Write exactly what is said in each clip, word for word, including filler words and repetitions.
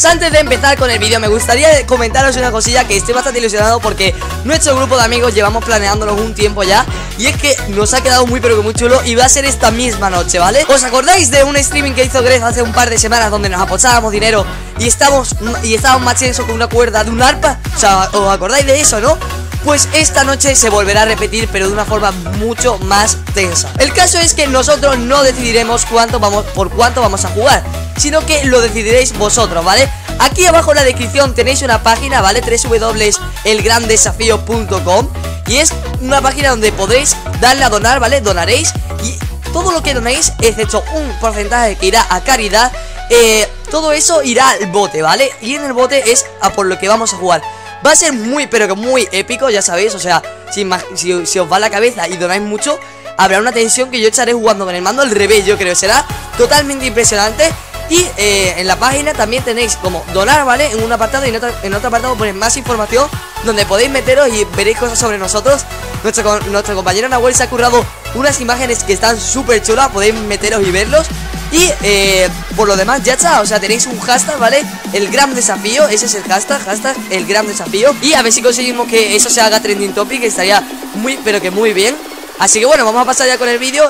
Pues antes de empezar con el vídeo me gustaría comentaros una cosilla, que estoy bastante ilusionado porque nuestro grupo de amigos llevamos planeándonos un tiempo ya. Y es que nos ha quedado muy pero que muy chulo y va a ser esta misma noche, ¿vale? ¿Os acordáis de un streaming que hizo Greg hace un par de semanas donde nos apostábamos dinero y estábamos y estábamos más tensos con una cuerda de un arpa? O sea, ¿os acordáis de eso, no? Pues esta noche se volverá a repetir, pero de una forma mucho más tensa. El caso es que nosotros no decidiremos cuánto vamos, por cuánto vamos a jugar, sino que lo decidiréis vosotros, ¿vale? Aquí abajo en la descripción tenéis una página, ¿vale? doble u doble u doble u punto el gran desafío punto com. Y es una página donde podréis darle a donar, ¿vale? Donaréis y todo lo que donéis, excepto un porcentaje que irá a caridad, eh, todo eso irá al bote, ¿vale? Y en el bote es a por lo que vamos a jugar. Va a ser muy, pero que muy épico, ya sabéis, o sea, si, si, si os va la cabeza y donáis mucho, habrá una tensión que yo echaré jugando con el mando al revés, yo creo, será totalmente impresionante. Y eh, en la página también tenéis como donar, ¿vale? En un apartado y en otro, en otro apartado ponéis más información donde podéis meteros y veréis cosas sobre nosotros. Nuestro, nuestro compañero Nahuel se ha currado unas imágenes que están súper chulas, podéis meteros y verlos. Y eh, por lo demás ya está, o sea, tenéis un hashtag, ¿vale? El gran desafío, ese es el hashtag, hashtag el gran desafío. Y a ver si conseguimos que eso se haga trending topic, que estaría muy, pero que muy bien. Así que bueno, vamos a pasar ya con el vídeo.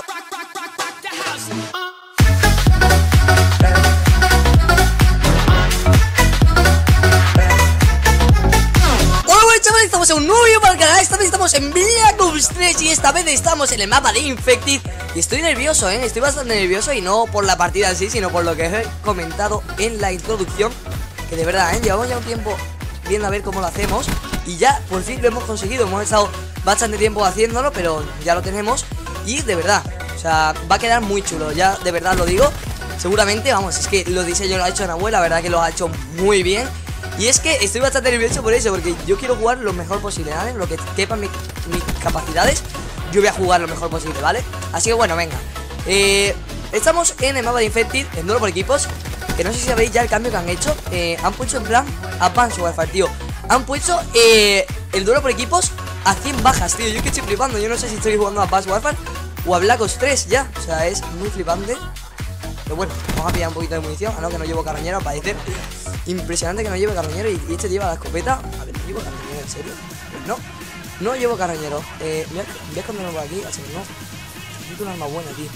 Estamos en un nuevo vídeo para el canal. Esta vez estamos en Black Ops tres y esta vez estamos en el mapa de Infected. Y estoy nervioso, eh, estoy bastante nervioso. Y no por la partida en sí, sino por lo que he comentado en la introducción. Que de verdad, eh, llevamos ya un tiempo viendo a ver cómo lo hacemos. Y ya, por fin lo hemos conseguido. Hemos estado bastante tiempo haciéndolo, pero ya lo tenemos. Y de verdad, o sea, va a quedar muy chulo. Ya, de verdad lo digo. Seguramente, vamos, es que los diseños lo ha hecho Nahuel. La verdad que lo ha hecho muy bien. Y es que estoy bastante nervioso por eso, porque yo quiero jugar lo mejor posible, ¿vale? Lo que quepan mi, mis capacidades, yo voy a jugar lo mejor posible, ¿vale? Así que bueno, venga. eh, Estamos en el mapa de Infected, en duelo por equipos. Que no sé si sabéis ya el cambio que han hecho. eh, Han puesto en plan Advanced Warfare, tío. Han puesto eh, el duelo por equipos a cien bajas, tío. Yo que estoy flipando, yo no sé si estoy jugando a Advanced Warfare o a Black Ops tres ya. O sea, es muy flipante. Pero bueno, vamos a pillar un poquito de munición. A no, que no llevo carroñero, al parecer. Impresionante que no lleve carroñero. Y, y este lleva la escopeta. A ver, ¿no llevo carroñero en serio? Pues no, no llevo carroñero. Eh, voy a, voy a esconderme por aquí. Así que no. Necesito un arma buena, tío.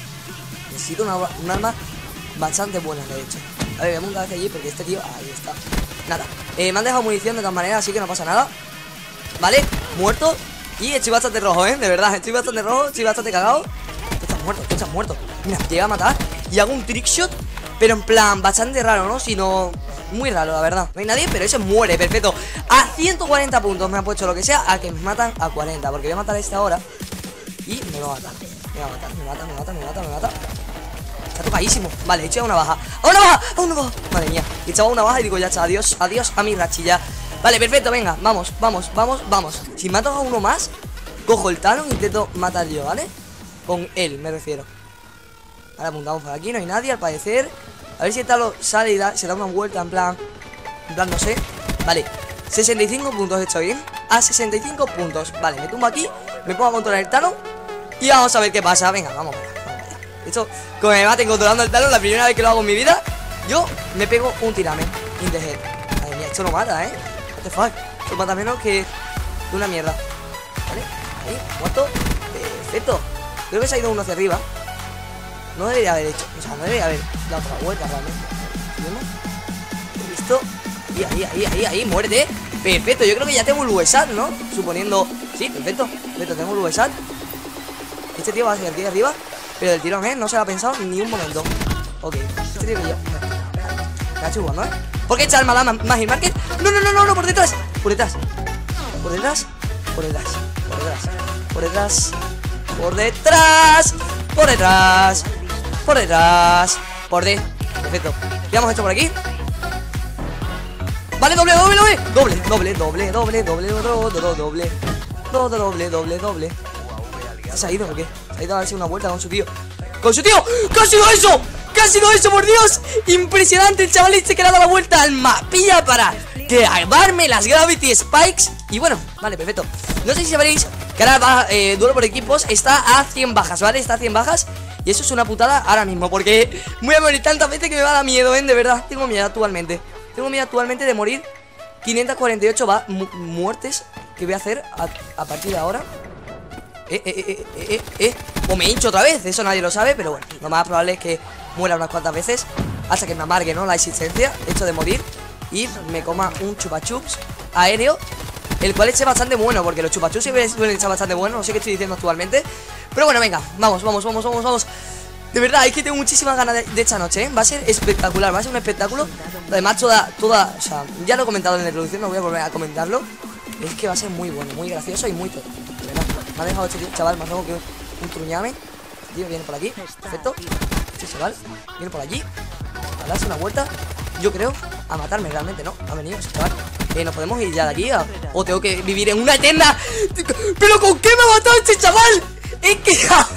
Necesito una, un arma bastante buena, de hecho. A ver, voy a montar hacia allí porque este tío... Ahí está. Nada. Eh, me han dejado munición de todas maneras, así que no pasa nada. Vale, muerto. Y estoy bastante rojo, eh. De verdad, estoy bastante rojo. Estoy bastante cagado. Tú estás muerto, tú estás muerto. Mira, llega a matar. Y hago un trickshot, pero en plan bastante raro, ¿no? Sino muy raro, la verdad. No hay nadie, pero ese muere, perfecto. A ciento cuarenta puntos me han puesto lo que sea. A que me matan a cuarenta, porque voy a matar a esta ahora. Y me va a matar. Me va a matar, me mata, me mata, me mata, me mata. Está tocadísimo. Vale, he hecho a una baja. ¡A una baja! ¡A una baja! Madre mía. He echado a una baja y digo, ya está, adiós, adiós a mi rachilla. Vale, perfecto, venga, vamos, vamos, vamos, vamos. Si mato a uno más, cojo el talón e intento matar yo, ¿vale? Con él, me refiero. Ahora apuntamos por aquí, no hay nadie al parecer. A ver si el talo sale y da, se da una vuelta en plan. En plan, no sé. Vale, sesenta y cinco puntos estoy bien. A sesenta y cinco puntos. Vale, me tumbo aquí, me pongo a controlar el talón y vamos a ver qué pasa. Venga, vamos allá, vamos allá. De hecho, como me maten controlando el talón, la primera vez que lo hago en mi vida, yo me pego un tirame in the head. Madre mía, esto no mata, eh. What the fuck, esto mata menos que de una mierda. Vale, ahí, muerto. Perfecto. Creo que se ha ido uno hacia arriba. No debería haber hecho, o sea, no debería haber dado otra vuelta realmente. ¿Vemos? Listo. Ahí, ahí, ahí, ahí, ahí, muérete. Perfecto, yo creo que ya tengo el U S A T, ¿no? Suponiendo, sí, perfecto. Perfecto, tengo el U S A T. Este tío va hacia aquí arriba, pero el tirón, ¿eh? No se lo ha pensado ni un momento. Ok, este tío que ya... Me ha hecho jugando, ¿eh? ¿Por qué echar mala Magic Market? No, no, no, no, no, por detrás. Por detrás. Por detrás. Por detrás. Por detrás. Por detrás. Por detrás. Por detrás. Por detrás. Por D. Perfecto. Ya hemos hecho por aquí. Vale, doble, doble, doble. Doble, doble, doble, doble, doble, doble, doble. Doble, doble, doble, doble. ¿Se ha ido o qué? Se ha ido a darse una vuelta con su tío. ¡Con su tío! ¿Qué ha sido eso? ¿Qué ha sido eso, por Dios? Impresionante, el chaval este que le ha dado la vuelta al mapilla para clavarme las Gravity Spikes. Y bueno, vale, perfecto. No sé si sabréis que ahora va, eh, duelo por equipos está a cien bajas, ¿vale? Está a cien bajas. Y eso es una putada ahora mismo, porque voy a morir tantas veces que me va a dar miedo, ¿eh? De verdad, tengo miedo actualmente. Tengo miedo actualmente de morir. Quinientas cuarenta y ocho va mu muertes que voy a hacer a, a partir de ahora. Eh, eh, eh, eh, eh, eh. O me hincho otra vez, eso nadie lo sabe. Pero bueno, lo más probable es que muera unas cuantas veces hasta que me amargue, ¿no? La existencia, esto de morir. Y me coma un chupachups aéreo, el cual es bastante bueno, porque los chupachups siempre suelen estar bastante buenos. No sé qué estoy diciendo actualmente, pero bueno, venga, vamos, vamos, vamos, vamos, vamos. De verdad, es que tengo muchísimas ganas de, de esta noche, ¿eh? Va a ser espectacular, va a ser un espectáculo. Además, toda, toda, o sea, ya lo he comentado en la introducción, no voy a volver a comentarlo. Es que va a ser muy bueno, muy gracioso y muy todo. De verdad, me ha dejado este tío, chaval, más luego que un truñame. Este tío viene por aquí, perfecto. Este chaval viene por allí a darse una vuelta, yo creo, a matarme realmente, ¿no? Ha venido ese chaval. Eh, nos podemos ir ya de aquí a... O tengo que vivir en una eterna... ¿Pero con qué me ha matado este chaval? Es que...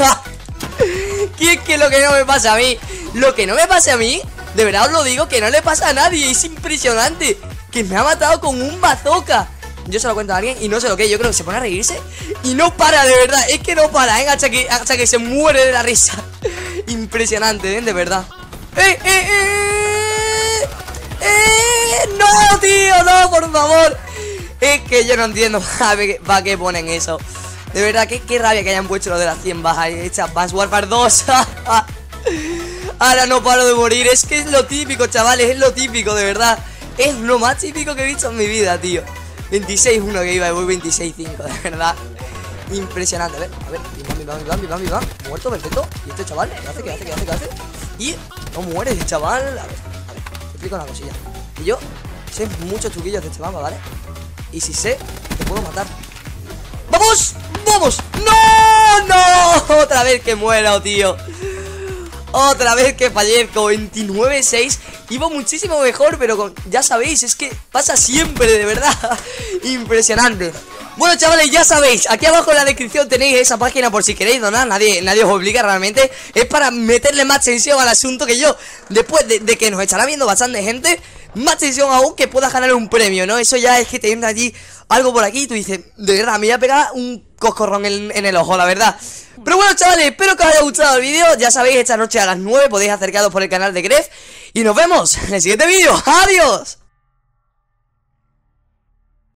que es que lo que no me pasa a mí, lo que no me pasa a mí, de verdad os lo digo, que no le pasa a nadie. Es impresionante, que me ha matado con un bazooka. Yo se lo cuento a alguien y no sé lo que, yo creo que se pone a reírse y no para, de verdad, es que no para, ¿eh? Hasta que, hasta que se muere de la risa. Impresionante, ¿eh? De verdad. ¡Eh, eh, eh! ¡Eh! ¡No, tío! ¡No, por favor! Es que yo no entiendo para qué ponen eso. De verdad, qué, qué rabia que hayan puesto lo de las cien bajas hechas Advanced Warfare dos. Ahora no paro de morir. Es que es lo típico, chavales, es lo típico, de verdad. Es lo más típico que he visto en mi vida, tío. veintiséis uno que iba y voy veintiséis cinco, de verdad. Impresionante, a ver, a ver, bim, bim, bim, bim, bim, bim, bim. Muerto, perfecto. ¿Y este chaval? ¿Qué hace? ¿Qué hace? ¿Qué hace? ¿Qué hace? Y no muere ese chaval. A ver, a ver, te explico una cosilla. Y yo sé muchos truquillos de este mapa, ¿vale? Y si sé, te puedo matar. ¡Vamos! ¡Vamos! ¡No! ¡No! Otra vez que muero, tío. Otra vez que fallezco. Veintinueve seis. Iba muchísimo mejor, pero con... ya sabéis, es que pasa siempre, de verdad. Impresionante. Bueno, chavales, ya sabéis, aquí abajo en la descripción tenéis esa página por si queréis donar. Nadie, nadie os obliga realmente. Es para meterle más tensión al asunto, que yo, después de, de que nos estará viendo bastante gente, más tensión aún que puedas ganar un premio, ¿no? Eso ya es que te entra allí algo por aquí y tú dices, de verdad, me voy a pegar un coscorrón en, en el ojo, la verdad. Pero bueno, chavales, espero que os haya gustado el vídeo. Ya sabéis, esta noche a las nueve podéis acercaros por el canal de Gref. Y nos vemos en el siguiente vídeo. ¡Adiós!